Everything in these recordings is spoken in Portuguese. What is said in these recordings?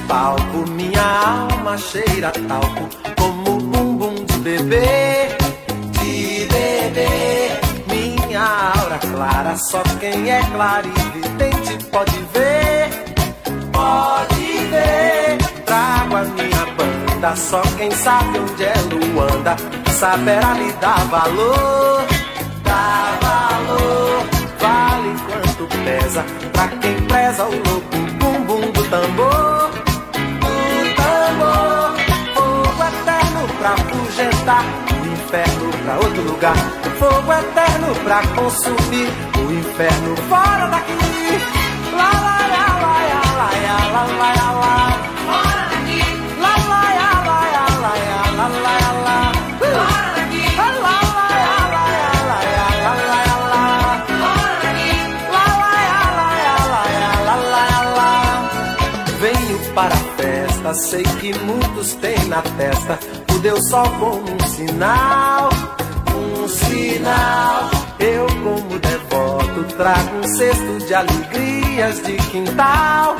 palco, minha alma cheira talco, como bumbum de bebê, minha aura clara, só quem é clarividente pode ver, trago a minha banda, só quem sabe onde é Luanda, saberá lhe dar valor, vale quanto pesa, pra quem preza o louco bumbum do tambor, fogo eterno pra afugentar, o inferno pra outro lugar, fogo eterno pra consumir, o inferno fora daqui, lá lá lá lá lá lá lá lá lá, fora daqui, lá lá lá lá lá lá lá lá lá, fora daqui, lá lá lá lá lá lá lá lá, fora daqui, lá lá lá lá lá lá. Venho para a festa, sei que muitos têm na testa o Deus Sol como um sinal, eu como devoto trago um cesto de alegrias de quintal,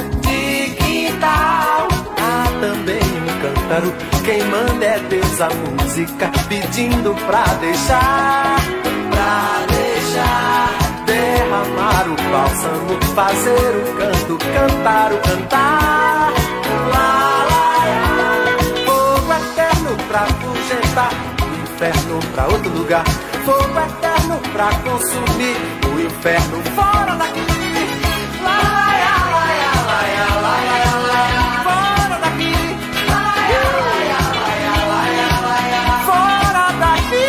há também um cântaro, quem manda é Deus a música, pedindo pra deixar, derramar o bálsamo, fazer o canto, cantar o cantar, fogo eterno pra afugentar, inferno pra outro lugar, fogo eterno pra consumir, o inferno fora daqui, lá, fora daqui, fora daqui,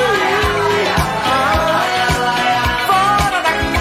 fora daqui.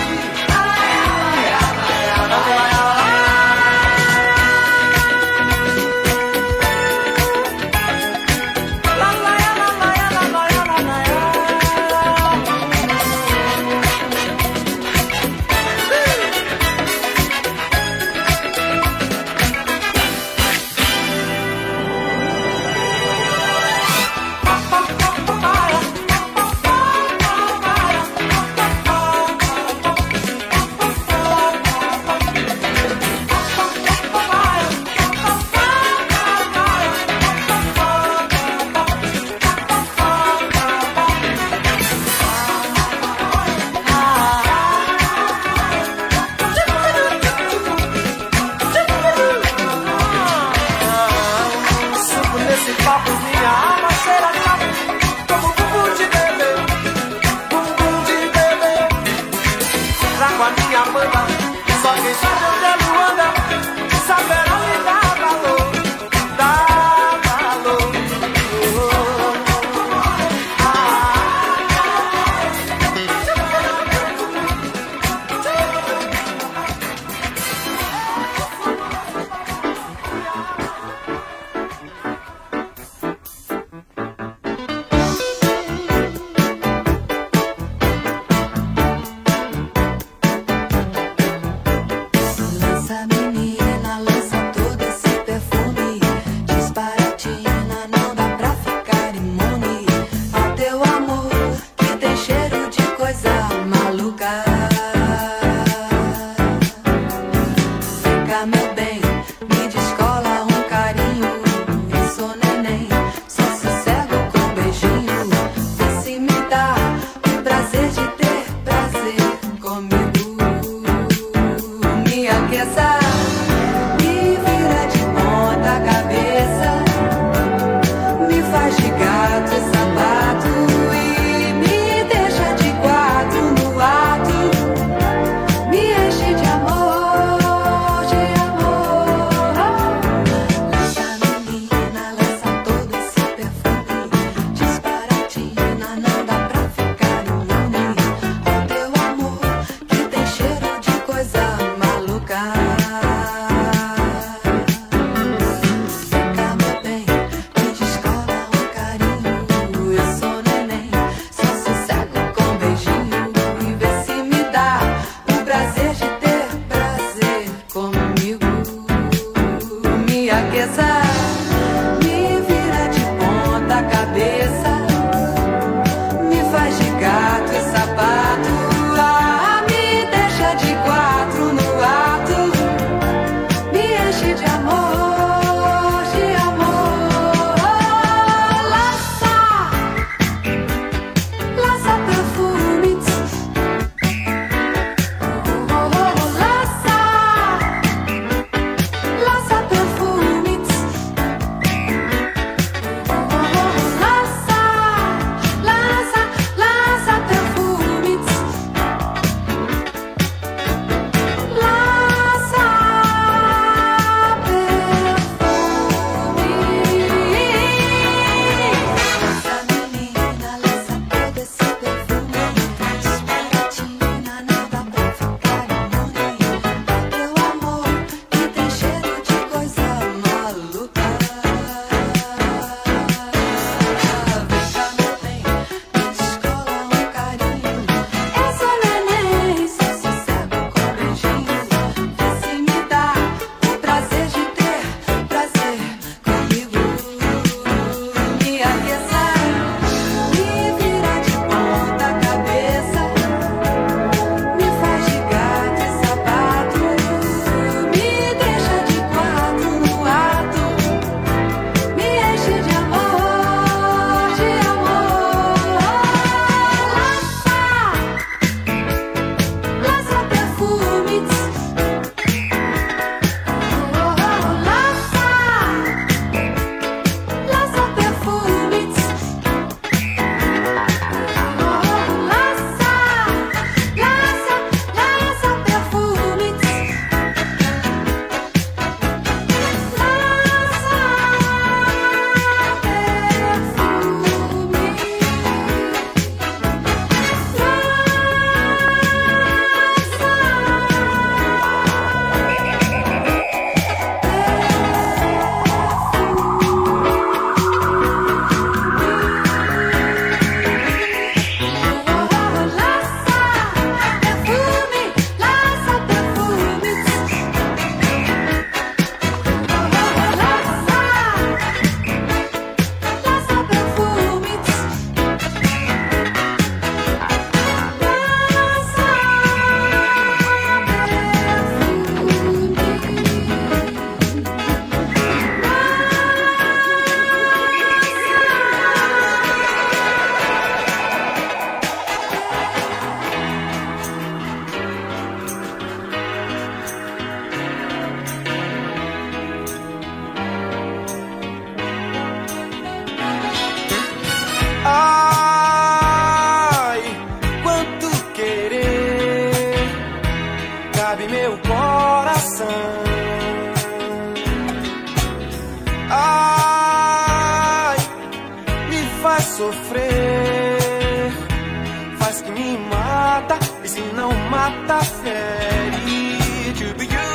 faz que me mata, e se não mata, fere. To be you.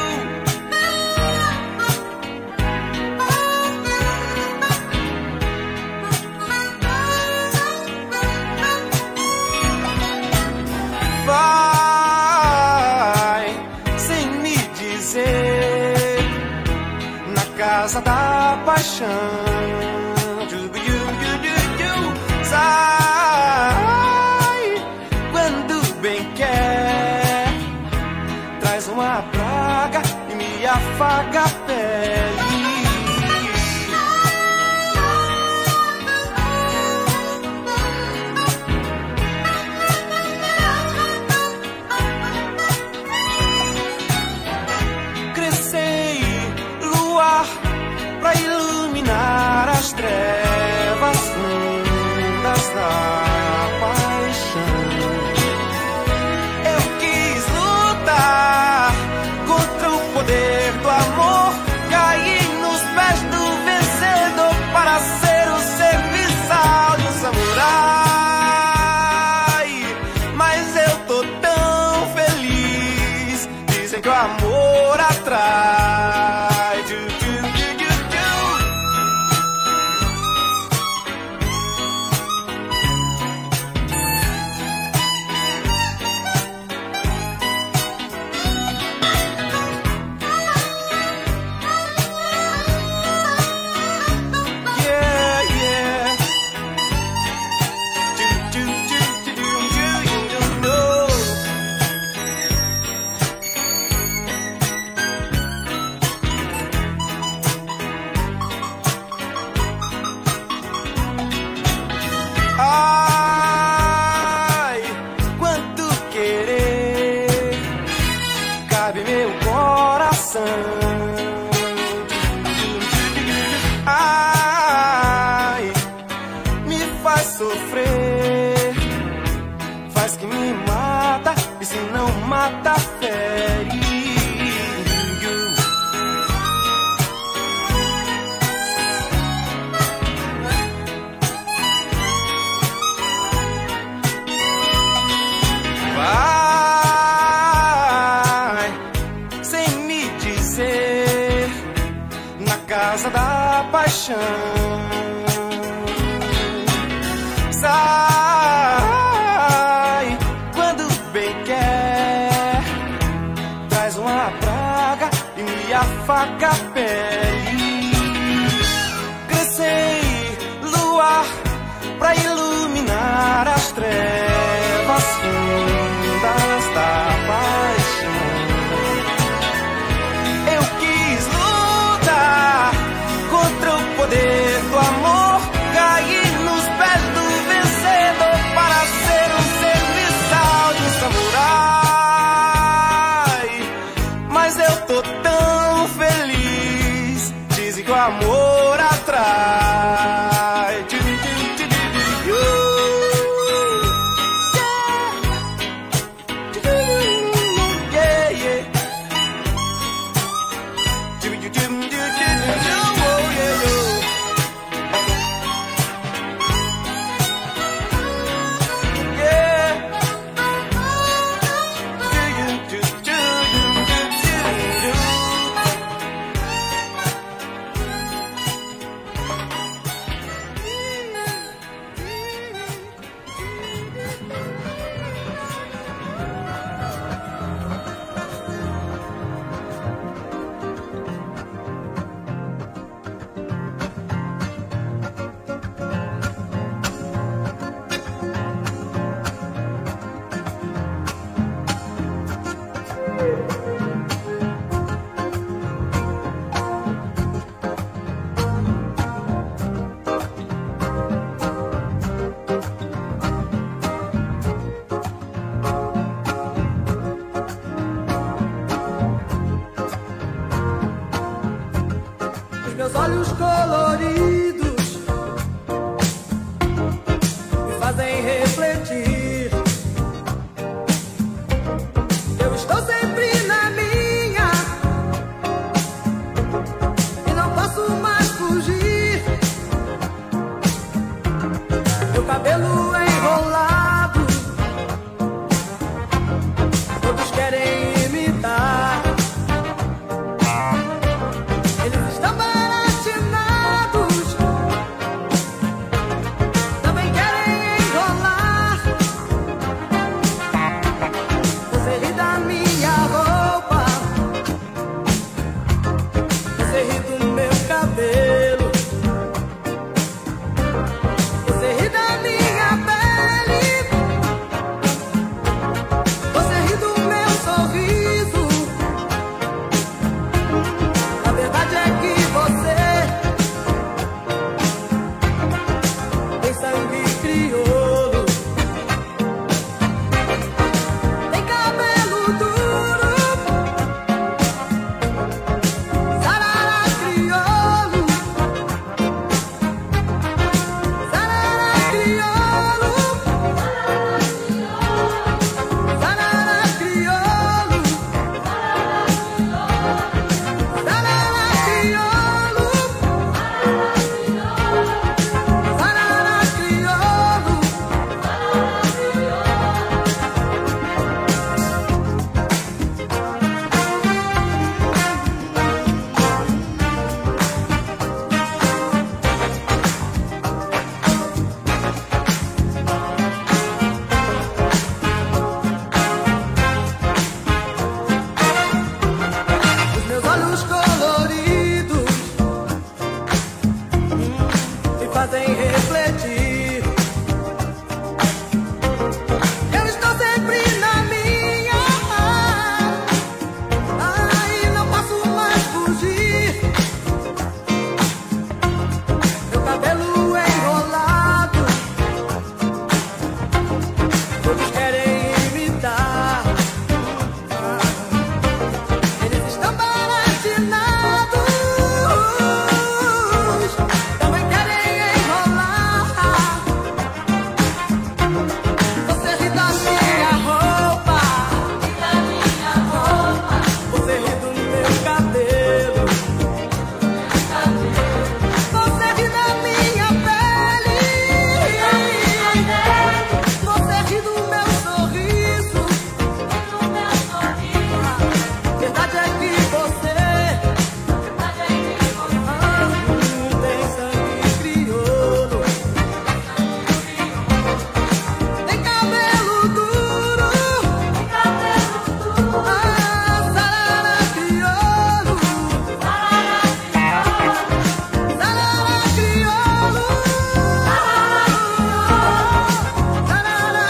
Vai sem me dizer, na casa da paixão. Sai quando bem quer, traz uma praga e me afaga a pele. Crescei, luar, pra iluminar as trevas fundas da paixão. Eu quis lutar contra o poder do amor, caí nos pés do vencedor para ser o serviçal de um samurai. Mas eu tô tão feliz, dizem que o amor atrai. Ai, quanto querer cabe meu coração. Ai, me faz sofrer, faz que me mata, e se não mata, fere. Vai sem me dizer, na casa da paixão. Sai quando bem quer, traz uma praga e me afaga a pele. Crescei, luar, pra iluminar as trevas fundas da paixão. Eu quis lutar contra o poder do amor, caí nos pés do vencedor para ser um serviçal de um samurai. Mas eu tô tão feliz, todos querem imitar. Eles estão baratinados, também querem enrolar. Você ri da minha roupa, você ri do meu cabelo, você ri da minha pele, você ri do meu sorriso. Verdade é que você tem sangue crioulo, tem cabelo duro, sarara crioulo, sarara crioulo, sarara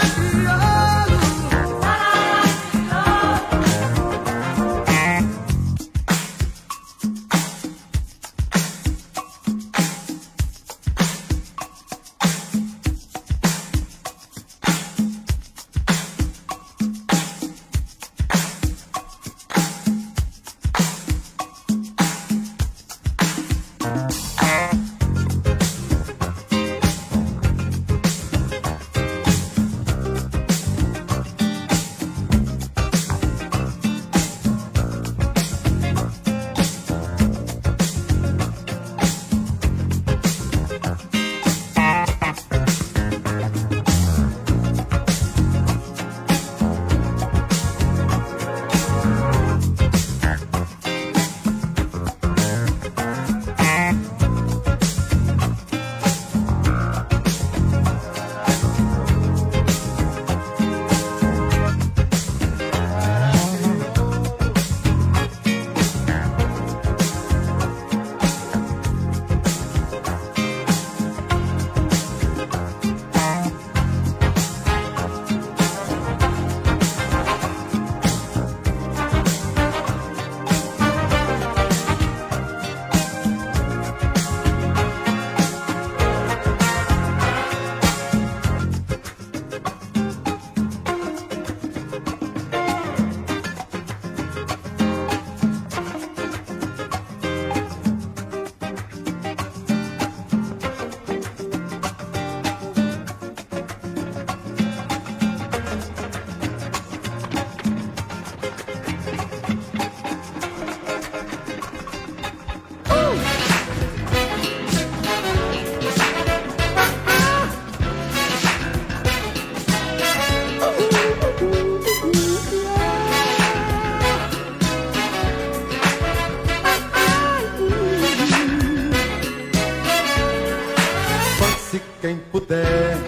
Se quem puder,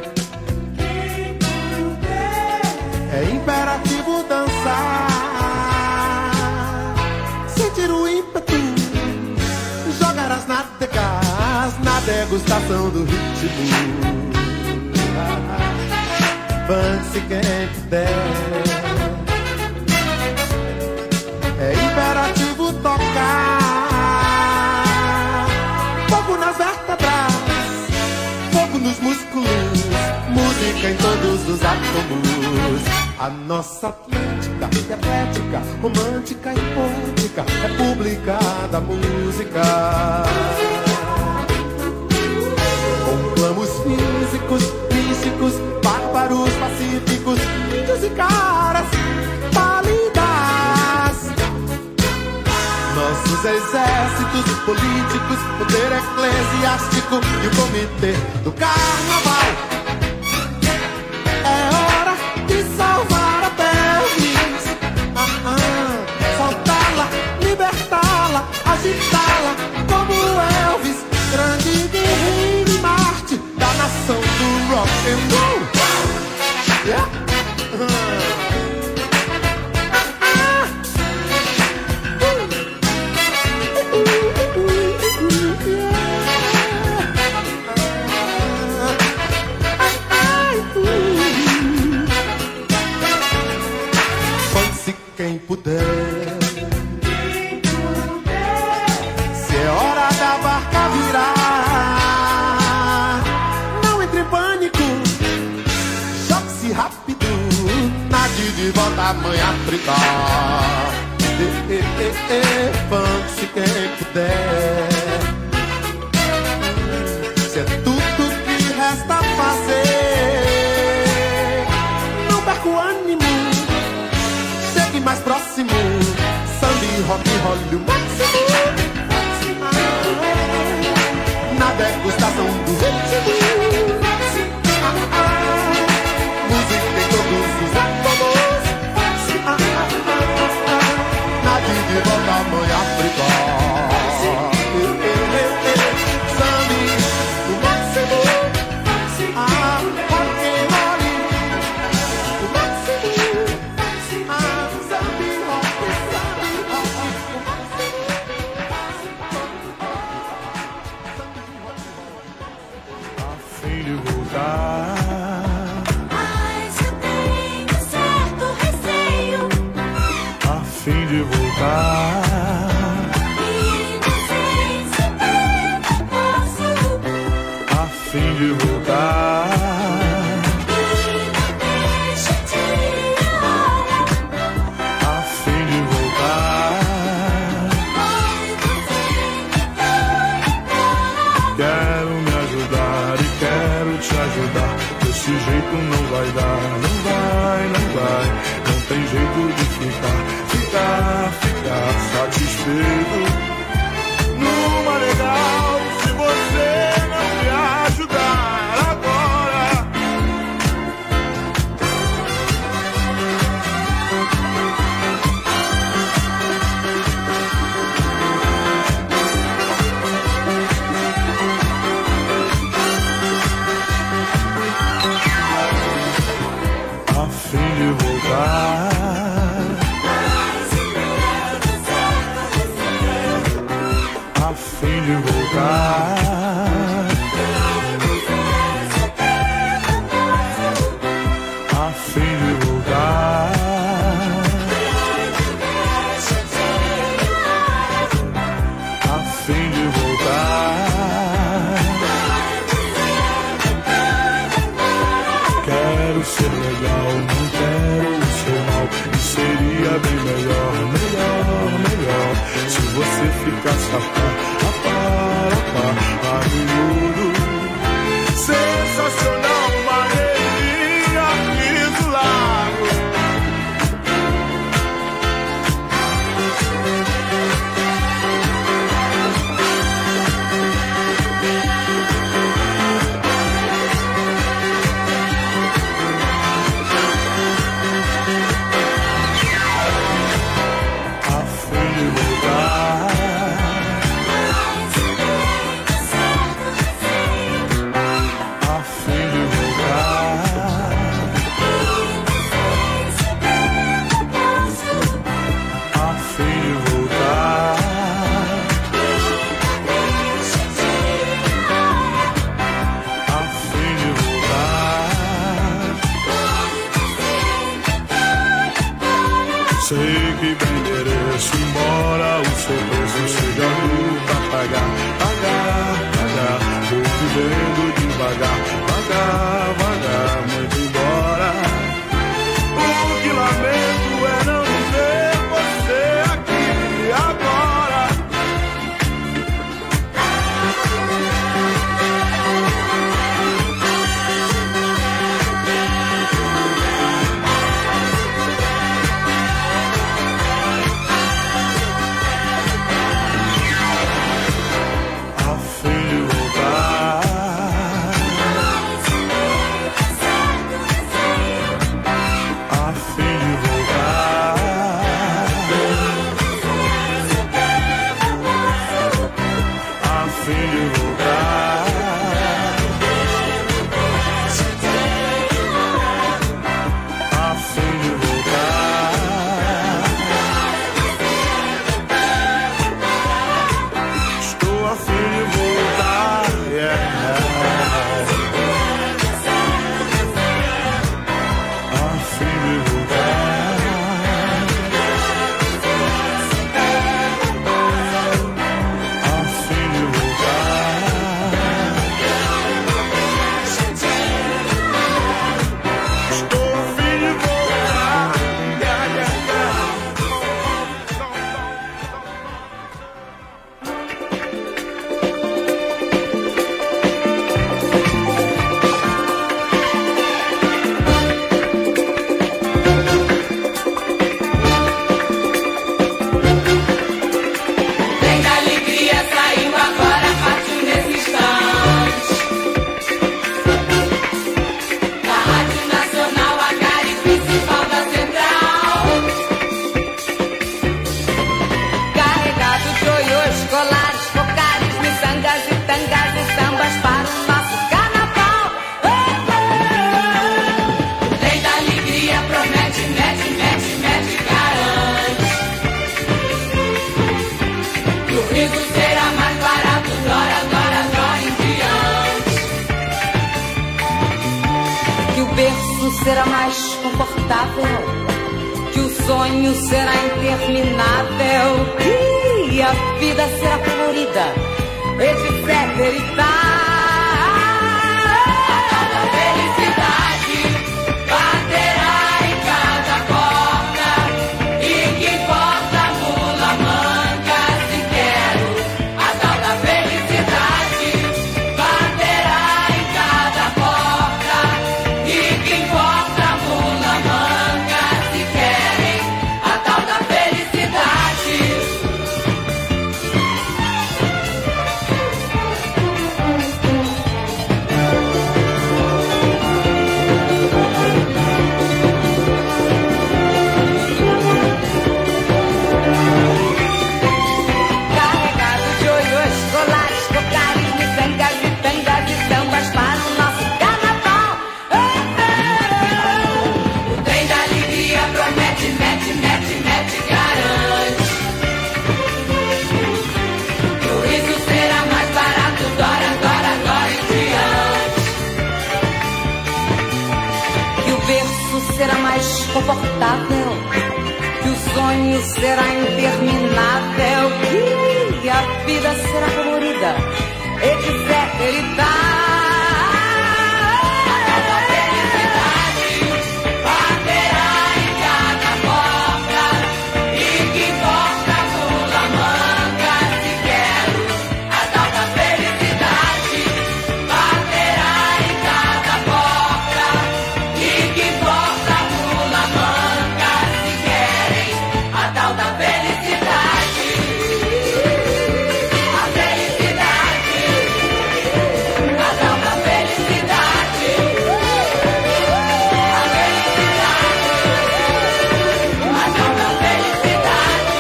é imperativo dançar, sentir o ímpeto, jogar as nádegas na degustação do ritmo. Funk-se quem puder, é imperativo tocar, fogo nas vértebras, fogo nos músculos, música em todos os átomos. A nossa Atlântica é atlética, romântica e poética, república da música. Conclamos físicos, místicos, bárbaros, pacíficos, índios e caras pálidas. Nossos exércitos políticos, poder eclesiástico e o comitê do carnaval. É hora de salvar a pelvis, soltá-la, libertá-la, agitá-la como Elvis, grande guerreiro e Marte da nação do rock and roll. Yeah. Quem puder, se é hora da barca virar, não entre em pânico, jogue-se rápido, nade de volta à mãe África. Vamos-se quem puder. Se é tudo que resta fazer, não perca o ânimo, chegue mais próximo. Samba, rock, roll, o máximo. Na degustação do ritmo. Música em todos os átomos. Nade de volta à mãe África. Samba, o máximo. Rock and roll, o máximo. Samba, rock, a fim de voltar. Mas eu tenho certo receio. A fim de voltar. E não sei se bem posso. A fim de voltar. E não deixa de olhar. A fim de voltar. Quero me ajudar e quero te ajudar. Desse jeito não vai dar. Não vai, não vai. Não tem jeito de ficar satisfeito numa legal. Se você não me ajudar agora. A fim de voltar. A fim de voltar. A fim de voltar. A fim de voltar. Quero ser legal, não quero ser mal. E seria bem melhor, melhor. Se você ficasse a miúdo. Sensacional, maneirinha aqui do lago. A fim de voltar. A fim de voltar. A fim de voltar. A fim de voltar. Sei que bem mereço, embora o seu preço seja duro pra pagar. Vou vivendo devagar, muito embora. O que lamento é não ver você aqui agora. A fim de voltar. inconfortável, que o sonho será interminável, que a vida será colorida, etc e tal. A felicidade baterá em cada porta, e que importa mula, manga, se quero. A tal da felicidade baterá em cada porta, e que importa mula, manga, se querem. A tal da felicidade. Carregado de ioiôs, colares, cocares, miçangas e tangas e sambas para o nosso carnaval. O trem da alegria promete, mete, mete, mete, garante. Que o riso será mais barato, dora, dora, dora em diante. Que o berço será mais confortável, que o sonho será interminável, que a vida será colorida, etc e tal. A felicidade baterá em cada porta, e que importa mula, manga, se quero. A tal da felicidade baterá em cada porta, e que importa mula, manga, se querem. A tal da felicidade. A felicidade. A tal da felicidade. A felicidade. A tal da felicidade.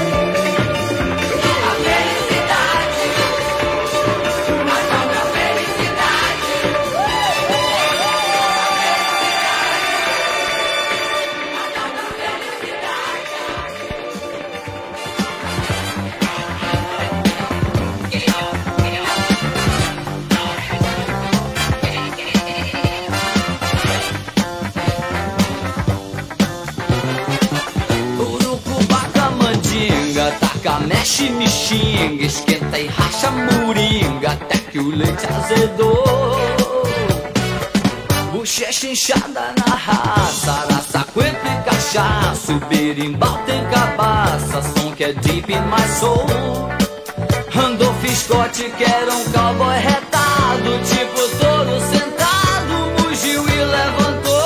A felicidade. A tal da Urucubaca, mandinga, taca, mexe, me xinga, esquenta e racha moringa, até que o leite azedou. Bochecha inchada na raça, araça, coentro e cachaça, o berimbau tem cabaça, som que é deep in my soul. Randolph Scott, que era um cowboy retado, tipo touro sentado, mugiu e levantou.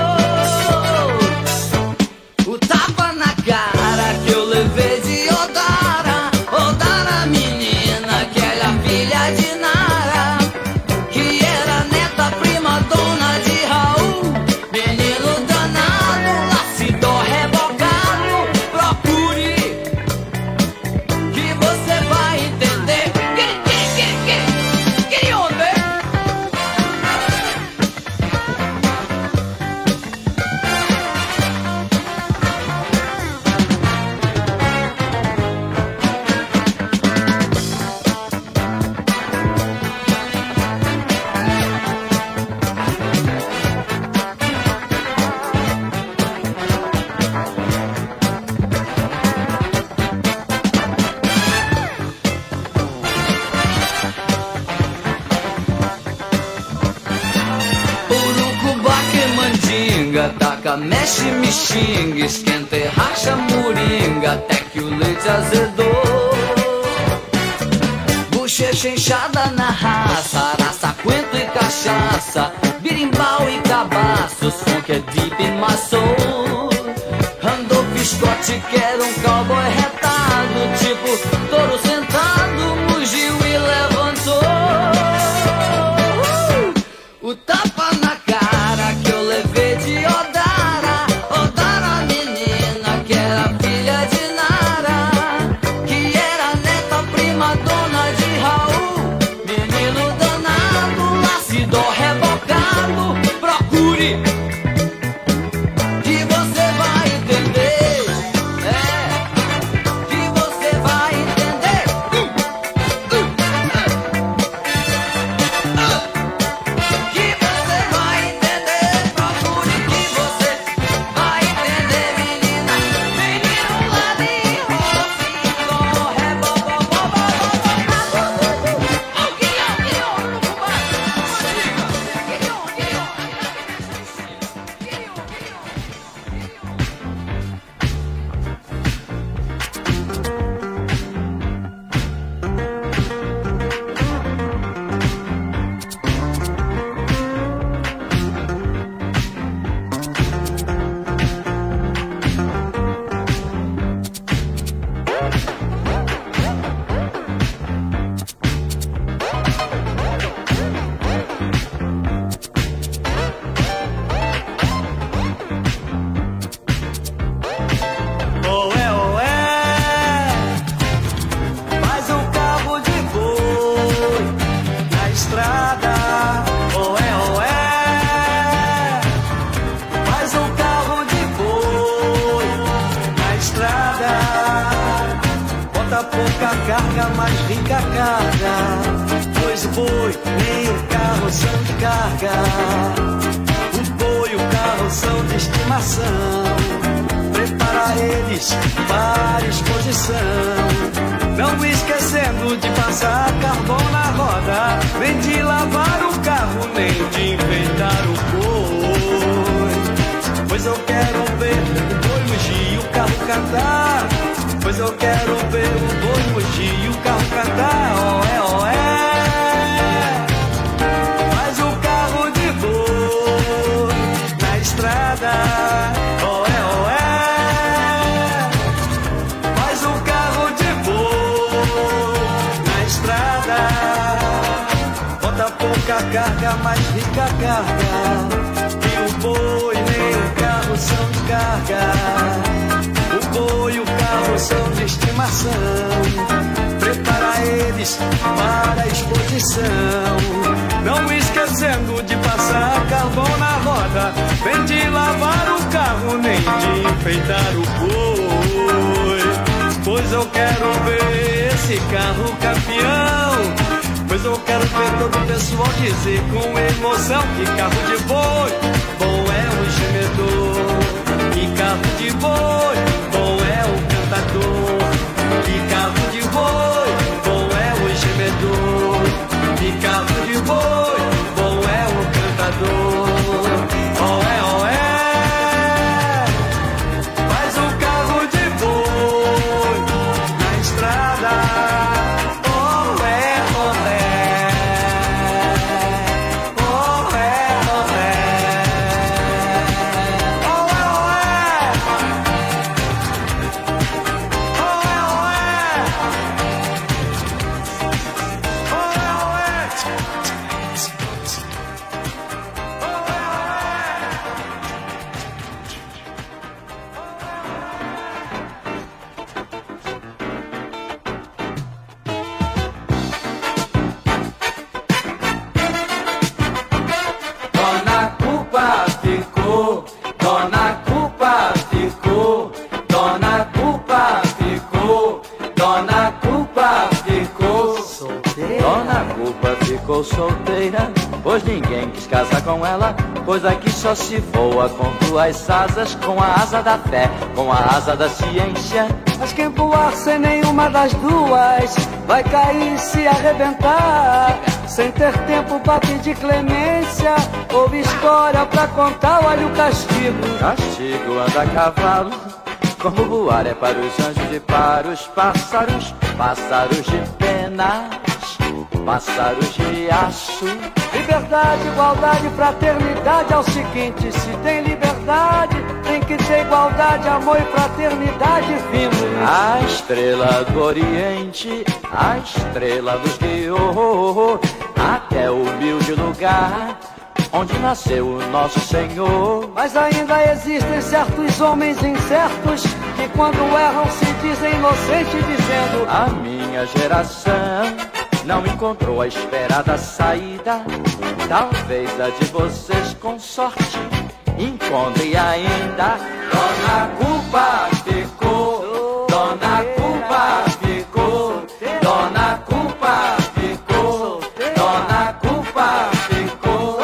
O tapa na cara que eu levei de Odara, Odara menina, que era filha de Nara, que era neta, prima, dona de Raul. Menino danado, lacidor, rebocado, procure, que você vai entender. Que onda? Urucubaca e mandinga, taca, mexe, me xinga, esquenta e racha moringa, até que o leite azedou. Bochecha inchada na raça, araça, coentro e cachaça, birimbau e cabaço, som que é deep in my soul. Randolph Scott, que era um cowboy retado, tipo touro sentado, mugiu e levantou. O tapa na cara que eu levei de Odara, Odara menina, que era filha de Nara, que era neta, prima, dona de Raul. Menino danado, lacidor, rebocado, procure, que você vai entender. carga, mais rica carga. Pois o boi nem o carro são de carga. O boi e o carro são de estimação. Prepara eles para exposição. Não esquecendo de passar carvão na roda, nem de lavar o carro, nem de enfeitar o boi. Pois eu quero ver o boi mugir e o carro cantar. Pois eu quero ver o boi mugir e o carro cantar. Oé, oé. Faz o carro de boi na estrada. Oé, oé. Faz o carro de boi na estrada. Bota pouca carga, mais rica carga. E o boi nem o carro são de carga. O boi e o carro são de estimação. Prepara eles para a exposição. Não esquecendo de passar carvão na roda, nem de lavar o carro, nem de enfeitar o boi. Pois eu quero ver esse carro campeão. Pois eu quero ver todo o pessoal dizer com emoção que carro de boi bom é o gemedor. Que carro de boi bom é o cantador. Que carro de boi bom é o gemedor. Que carro de boi bom é o cantador. Oé, oé. Faz o carro de boi na estrada. Oé, oé. Oé, oé. Oé, oé. Oé, Dona Culpa ficou, Dona Culpa ficou, Dona Culpa ficou, Dona Culpa ficou solteira. Dona Culpa ficou solteira, pois ninguém quis casar com ela, pois aqui só se voa com duas asas, com a asa da fé, com a asa da ciência. Mas quem voar sem nenhuma das duas vai cair e se arrebentar. Sem ter tempo pra pedir clemência ou história pra contar, olha o castigo. Castigo anda a cavalo, como voar é para os anjos e para os pássaros. Pássaros de penas, pássaros de aço. Liberdade, igualdade, fraternidade é o seguinte: se tem liberdade, tem que ter igualdade, amor e fraternidade. Vimos A estrela do Oriente, a estrela nos guiou até o humilde lugar onde nasceu o nosso Senhor. Mas ainda existem certos homens incertos que quando erram se dizem inocentes, dizendo: A minha geração não encontrou a esperada saída. Talvez a de vocês, com sorte, encontre ainda. Dona Culpa ficou, Dona Culpa ficou, Dona Culpa ficou, Dona Culpa ficou.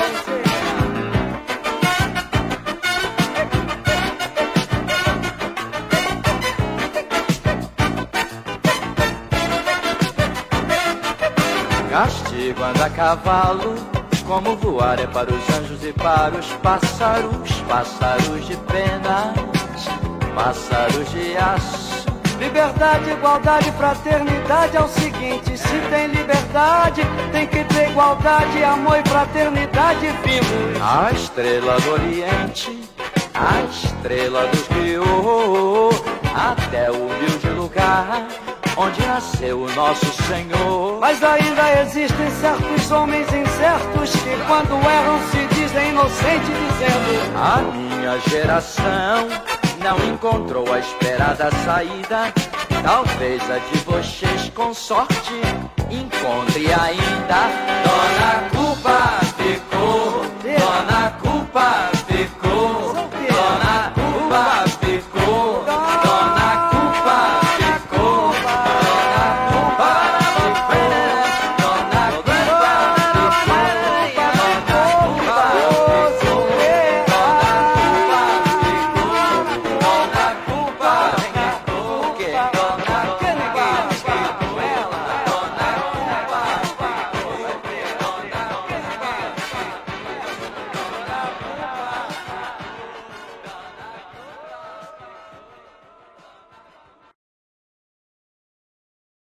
Castigo anda a cavalo, como voar é para os anjos e para os pássaros. Pássaros de penas, pássaros de aço. liberdade, igualdade, fraternidade é o seguinte: se tem liberdade, tem que ter igualdade, amor e fraternidade. Vimos A estrela do Oriente, a estrela dos guiou até o humilde lugar onde nasceu o nosso Senhor. mas ainda existem certos homens incertos que quando erram se dizem inocentes, dizendo: A minha geração não encontrou a esperada saída. Talvez a de vocês, com sorte, encontre ainda. Dona Culpa ficou.